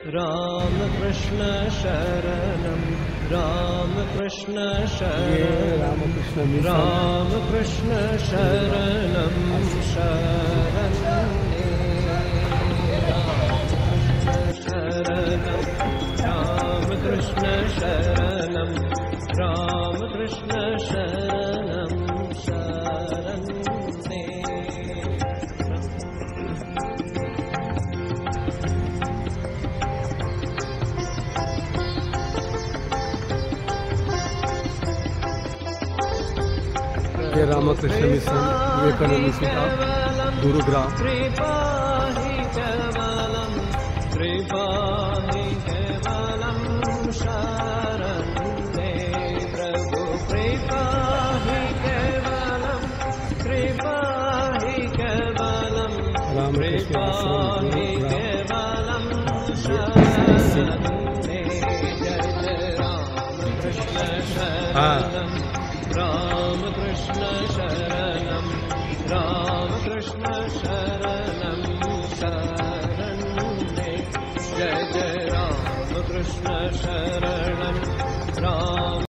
राम कृष्ण शरणम राम कृष्ण शरणम राम कृष्ण शरणम शरणम राम कृष्ण शरणम राम कृष्ण शरणम शरणम ये रामकृष्ण मिशन विवेकानंद मिशन गुरुग्राम। कृपा ही केवलम शरण दे प्रभु कृपा ही केवलम कृपा ही केवलम कृपा ही केवलम शरण दे। जय राम कृष्ण शरणम राम कृष्ण शरणम राम कृष्ण शरणम शरण दे। जय जय राम कृष्ण शरणम राम